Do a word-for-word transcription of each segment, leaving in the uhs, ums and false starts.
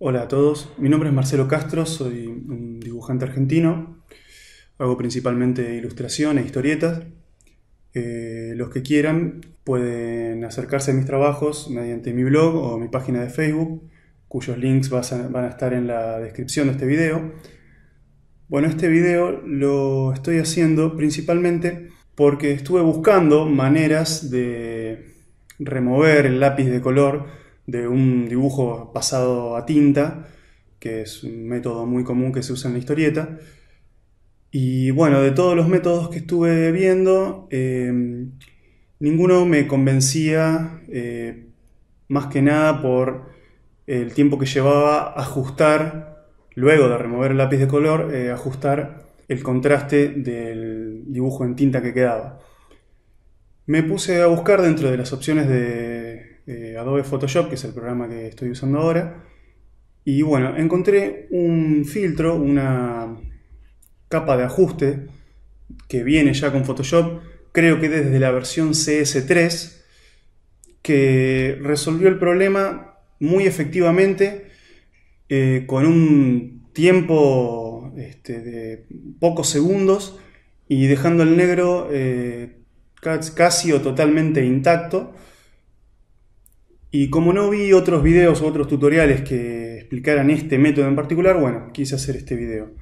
Hola a todos, mi nombre es Marcelo Castro, soy un dibujante argentino, hago principalmente ilustración e historietas. Eh, los que quieran pueden acercarse a mis trabajos mediante mi blog o mi página de Facebook, cuyos links van a estar en la descripción de este video. Bueno, este video lo estoy haciendo principalmente porque estuve buscando maneras de remover el lápiz de color de un dibujo pasado a tinta, que es un método muy común que se usa en la historieta. Y bueno, de todos los métodos que estuve viendo, eh, ninguno me convencía, eh, más que nada por el tiempo que llevaba ajustar, luego de remover el lápiz de color, eh, ajustar el contraste del dibujo en tinta que quedaba. Me puse a buscar dentro de las opciones de eh, Adobe Photoshop, que es el programa que estoy usando ahora, y bueno, encontré un filtro, una capa de ajuste que viene ya con Photoshop, creo que desde la versión C S tres, que resolvió el problema muy efectivamente, eh, con un tiempo este, de pocos segundos y dejando el negro eh, casi o totalmente intacto. Y como no vi otros videos o otros tutoriales que explicaran este método en particular, bueno, quise hacer este video.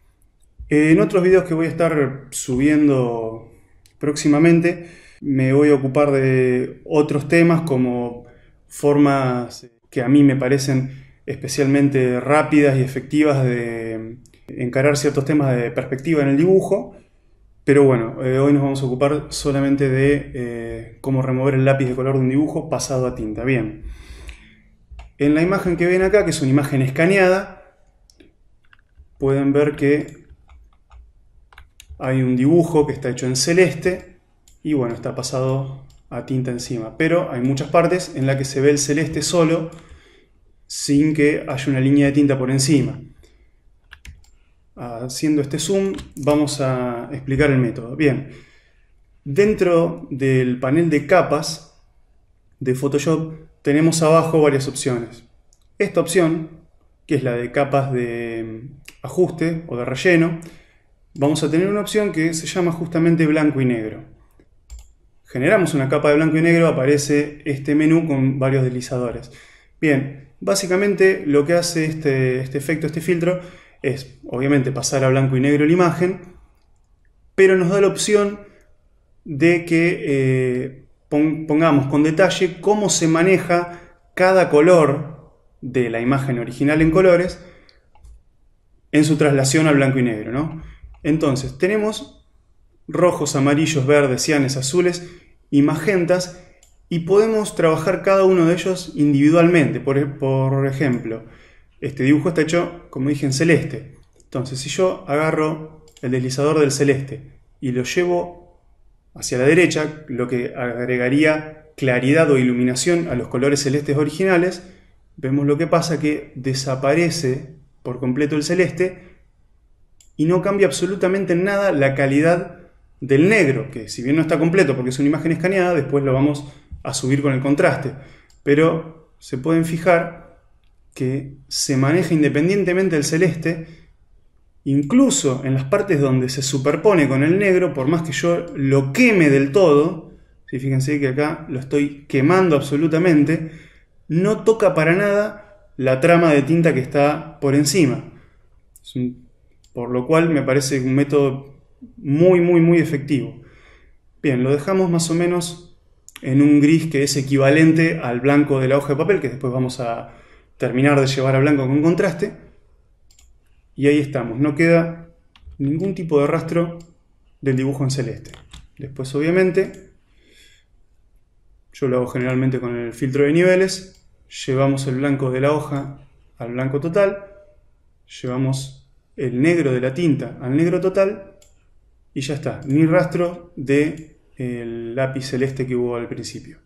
En otros videos que voy a estar subiendo próximamente, me voy a ocupar de otros temas como formas que a mí me parecen especialmente rápidas y efectivas de encarar ciertos temas de perspectiva en el dibujo. Pero bueno, eh, hoy nos vamos a ocupar solamente de eh, cómo remover el lápiz de color de un dibujo pasado a tinta. Bien, en la imagen que ven acá, que es una imagen escaneada, pueden ver que hay un dibujo que está hecho en celeste y bueno, está pasado a tinta encima. Pero hay muchas partes en las que se ve el celeste solo, sin que haya una línea de tinta por encima. Haciendo este zoom, vamos a explicar el método. Bien, dentro del panel de capas de Photoshop tenemos abajo varias opciones. Esta opción, que es la de capas de ajuste o de relleno, vamos a tener una opción que se llama justamente blanco y negro. Generamos una capa de blanco y negro, aparece este menú con varios deslizadores. Bien, básicamente lo que hace este, este efecto, este filtro, es obviamente pasar a blanco y negro la imagen, pero nos da la opción de que eh, pongamos con detalle cómo se maneja cada color de la imagen original en colores en su traslación al blanco y negro, ¿no? Entonces tenemos rojos, amarillos, verdes, cianes, azules y magentas, y podemos trabajar cada uno de ellos individualmente. Por, por ejemplo, este dibujo está hecho, como dije, en celeste. Entonces, si yo agarro el deslizador del celeste y lo llevo hacia la derecha, lo que agregaría claridad o iluminación a los colores celestes originales, vemos lo que pasa, que desaparece por completo el celeste y no cambia absolutamente en nada la calidad del negro, que si bien no está completo porque es una imagen escaneada, después lo vamos a subir con el contraste. Pero se pueden fijar que se maneja independientemente del celeste, incluso en las partes donde se superpone con el negro, por más que yo lo queme del todo, ¿sí? Fíjense que acá lo estoy quemando absolutamente, no toca para nada la trama de tinta que está por encima. Por lo cual me parece un método muy, muy, muy efectivo. Bien, lo dejamos más o menos en un gris que es equivalente al blanco de la hoja de papel, que después vamos a terminar de llevar a blanco con contraste, y ahí estamos, no queda ningún tipo de rastro del dibujo en celeste. Después obviamente, yo lo hago generalmente con el filtro de niveles, llevamos el blanco de la hoja al blanco total, llevamos el negro de la tinta al negro total, y ya está, ni rastro del lápiz celeste que hubo al principio.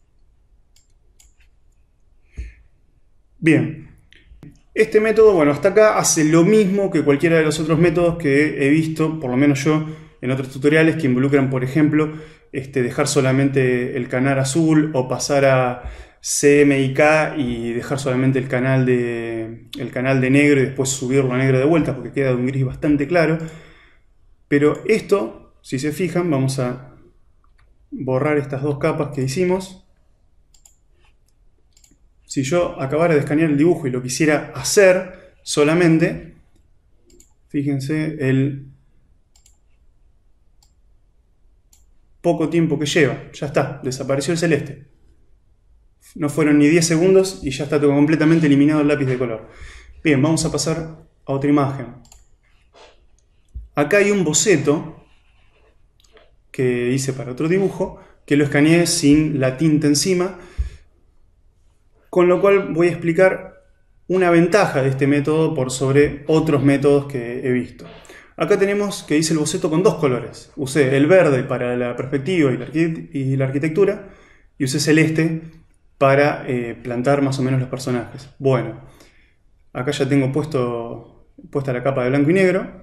Bien, este método, bueno, hasta acá hace lo mismo que cualquiera de los otros métodos que he visto, por lo menos yo, en otros tutoriales que involucran, por ejemplo, este, dejar solamente el canal azul o pasar a, C M Y K y dejar solamente el canal de, el canal de negro y después subirlo a negro de vuelta porque queda de un gris bastante claro. Pero esto, si se fijan, vamos a borrar estas dos capas que hicimos. Si yo acabara de escanear el dibujo y lo quisiera hacer solamente, fíjense el poco tiempo que lleva. Ya está, desapareció el celeste. No fueron ni diez segundos y ya está todo completamente eliminado el lápiz de color. Bien, vamos a pasar a otra imagen. Acá hay un boceto que hice para otro dibujo, que lo escaneé sin la tinta encima, con lo cual voy a explicar una ventaja de este método por sobre otros métodos que he visto. Acá tenemos que hice el boceto con dos colores. Usé el verde para la perspectiva y la, arquitect y la arquitectura y usé celeste para eh, plantar más o menos los personajes. Bueno, acá ya tengo puesto, puesta la capa de blanco y negro.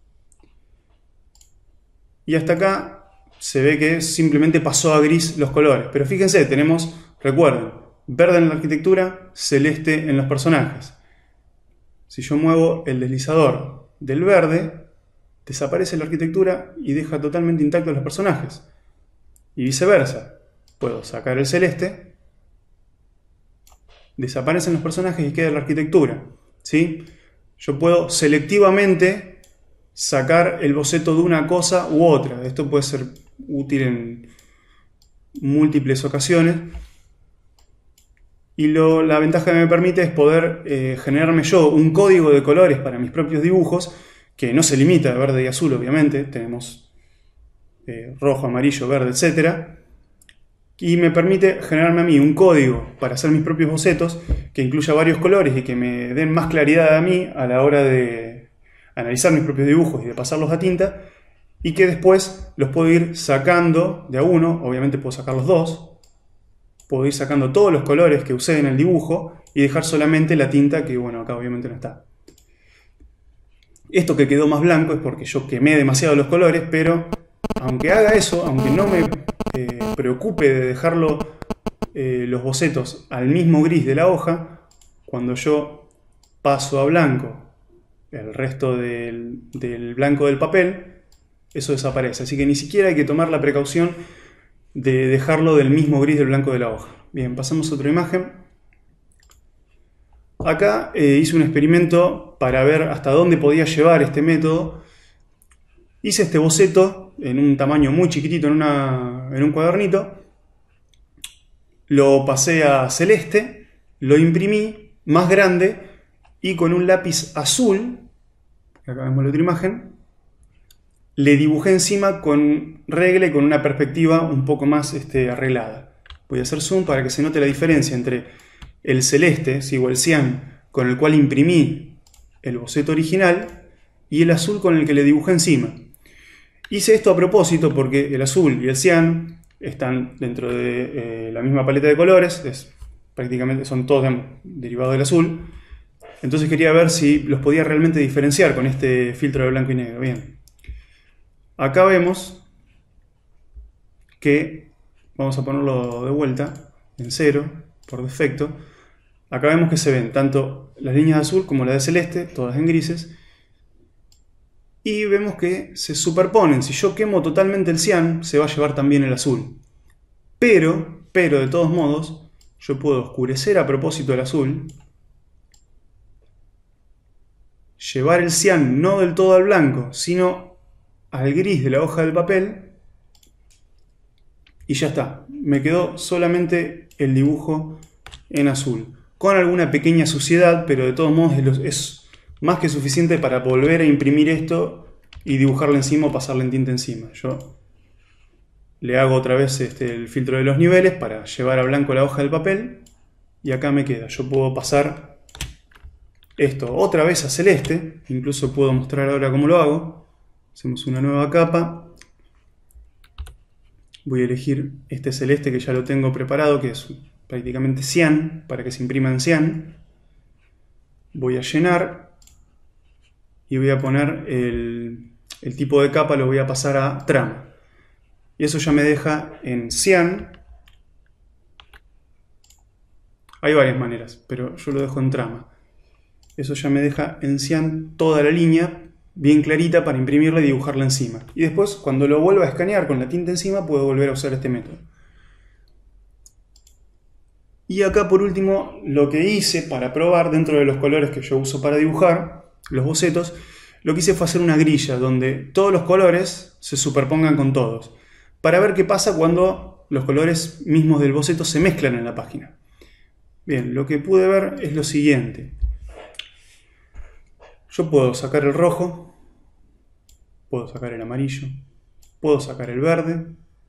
Y hasta acá se ve que simplemente pasó a gris los colores. Pero fíjense, tenemos, recuerden, verde en la arquitectura, celeste en los personajes. Si yo muevo el deslizador del verde, desaparece la arquitectura y deja totalmente intactos los personajes. Y viceversa. Puedo sacar el celeste, desaparecen los personajes y queda la arquitectura. ¿Sí? Yo puedo selectivamente sacar el boceto de una cosa u otra. Esto puede ser útil en múltiples ocasiones. Y lo, la ventaja que me permite es poder eh, generarme yo un código de colores para mis propios dibujos, que no se limita a verde y azul, obviamente. Tenemos eh, rojo, amarillo, verde, etcétera. Y me permite generarme a mí un código para hacer mis propios bocetos que incluya varios colores y que me den más claridad a mí a la hora de analizar mis propios dibujos y de pasarlos a tinta, y que después los puedo ir sacando de a uno. Obviamente puedo sacar los dos, puedo ir sacando todos los colores que usé en el dibujo y dejar solamente la tinta que, bueno, acá obviamente no está. Esto que quedó más blanco es porque yo quemé demasiado los colores, pero aunque haga eso, aunque no me eh, preocupe de dejarlo eh, los bocetos al mismo gris de la hoja, cuando yo paso a blanco el resto del, del blanco del papel, eso desaparece. Así que ni siquiera hay que tomar la precaución de dejarlo del mismo gris del blanco de la hoja. Bien, pasamos a otra imagen. Acá eh, hice un experimento para ver hasta dónde podía llevar este método. Hice este boceto en un tamaño muy chiquitito, en, una, en un cuadernito. Lo pasé a celeste, lo imprimí más grande y con un lápiz azul, acá vemos la otra imagen, le dibujé encima con regla y con una perspectiva un poco más este, arreglada. Voy a hacer zoom para que se note la diferencia entre el celeste, ¿sí? O el cian, con el cual imprimí el boceto original, y el azul con el que le dibujé encima. Hice esto a propósito porque el azul y el cian están dentro de eh, la misma paleta de colores, es, prácticamente son todos digamos, derivados del azul. Entonces quería ver si los podía realmente diferenciar con este filtro de blanco y negro. Bien. Acá vemos que, vamos a ponerlo de vuelta, en cero, por defecto. Acá vemos que se ven tanto las líneas de azul como las de celeste, todas en grises. Y vemos que se superponen. Si yo quemo totalmente el cian, se va a llevar también el azul. Pero, pero de todos modos, yo puedo oscurecer a propósito el azul, llevar el cian no del todo al blanco, sino al gris de la hoja del papel, y ya está. Me quedó solamente el dibujo en azul, con alguna pequeña suciedad, pero de todos modos es más que suficiente para volver a imprimir esto y dibujarle encima o pasarle en tinta encima. Yo le hago otra vez este, el filtro de los niveles para llevar a blanco la hoja del papel, y acá me queda. Yo puedo pasar esto otra vez a celeste, incluso puedo mostrar ahora cómo lo hago. Hacemos una nueva capa. Voy a elegir este celeste que ya lo tengo preparado, que es prácticamente cian, para que se imprima en cian. Voy a llenar y voy a poner el, el tipo de capa, lo voy a pasar a trama. Y eso ya me deja en cian Hay varias maneras, pero yo lo dejo en trama. Eso ya me deja en cian toda la línea bien clarita para imprimirla y dibujarla encima. Y después, cuando lo vuelva a escanear con la tinta encima, puedo volver a usar este método. Y acá por último, lo que hice para probar dentro de los colores que yo uso para dibujar, los bocetos, lo que hice fue hacer una grilla donde todos los colores se superpongan con todos, para ver qué pasa cuando los colores mismos del boceto se mezclan en la página. Bien, lo que pude ver es lo siguiente. Yo puedo sacar el rojo, puedo sacar el amarillo, puedo sacar el verde,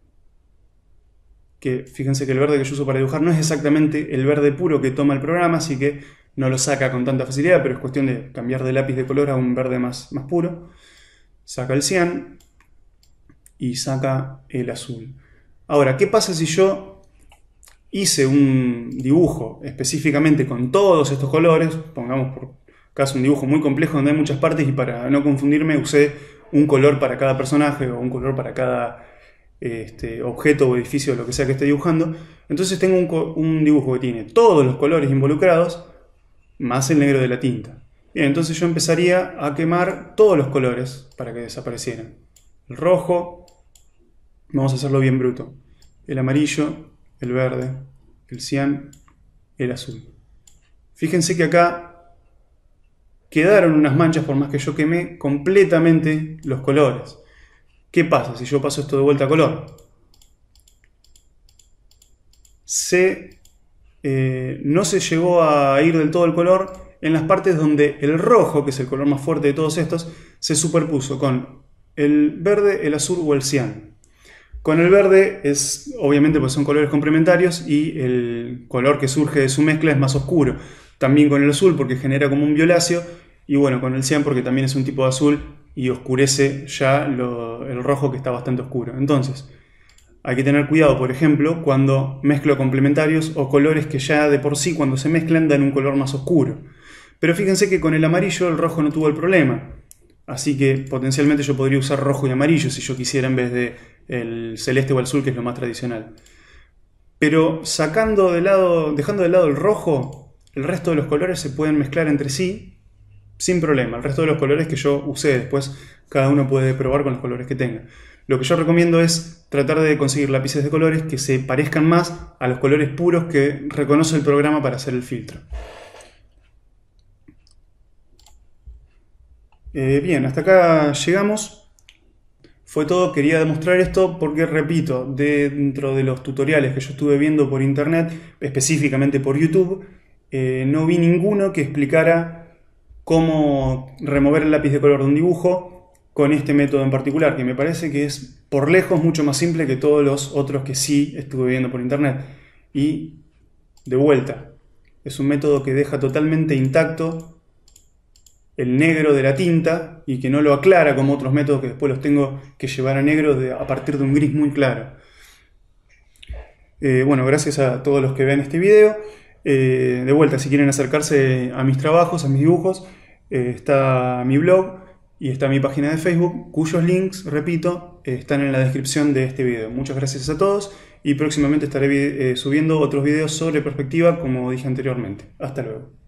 que fíjense que el verde que yo uso para dibujar no es exactamente el verde puro que toma el programa, así que no lo saca con tanta facilidad, pero es cuestión de cambiar de lápiz de color a un verde más, más puro. Saca el cian y saca el azul. Ahora, ¿qué pasa si yo hice un dibujo específicamente con todos estos colores? Pongamos por caso un dibujo muy complejo donde hay muchas partes y para no confundirme usé un color para cada personaje o un color para cada este, objeto o edificio o lo que sea que esté dibujando. Entonces tengo un, un dibujo que tiene todos los colores involucrados más el negro de la tinta. Bien, entonces yo empezaría a quemar todos los colores para que desaparecieran. El rojo, vamos a hacerlo bien bruto. El amarillo, el verde, el cian, el azul. Fíjense que acá quedaron unas manchas por más que yo quemé completamente los colores. ¿Qué pasa si yo paso esto de vuelta a color? Se, eh, no se llegó a ir del todo el color en las partes donde el rojo, que es el color más fuerte de todos estos, se superpuso con el verde, el azul o el cian. Con el verde es, obviamente, pues son colores complementarios y el color que surge de su mezcla es más oscuro. También con el azul porque genera como un violáceo y bueno, con el cian porque también es un tipo de azul y oscurece ya lo, el rojo que está bastante oscuro. Entonces, hay que tener cuidado, por ejemplo, cuando mezclo complementarios o colores que ya de por sí cuando se mezclan dan un color más oscuro. Pero fíjense que con el amarillo el rojo no tuvo el problema. Así que potencialmente yo podría usar rojo y amarillo si yo quisiera en vez de el celeste o el azul, que es lo más tradicional. Pero sacando de lado, dejando de lado el rojo, el resto de los colores se pueden mezclar entre sí sin problema. El resto de los colores que yo usé después, cada uno puede probar con los colores que tenga. Lo que yo recomiendo es tratar de conseguir lápices de colores que se parezcan más a los colores puros que reconoce el programa para hacer el filtro. Eh, bien, hasta acá llegamos. Fue todo, quería demostrar esto porque, repito, dentro de los tutoriales que yo estuve viendo por internet, específicamente por YouTube, eh, no vi ninguno que explicara cómo remover el lápiz de color de un dibujo con este método en particular, que me parece que es por lejos mucho más simple que todos los otros que sí estuve viendo por internet. Y, de vuelta, es un método que deja totalmente intacto el negro de la tinta y que no lo aclara como otros métodos que después los tengo que llevar a negro de, a partir de un gris muy claro. Eh, bueno, gracias a todos los que vean este video. Eh, de vuelta, si quieren acercarse a mis trabajos, a mis dibujos, eh, está mi blog y está mi página de Facebook, cuyos links, repito, eh, están en la descripción de este video. Muchas gracias a todos y próximamente estaré eh, subiendo otros videos sobre perspectiva, como dije anteriormente. Hasta luego.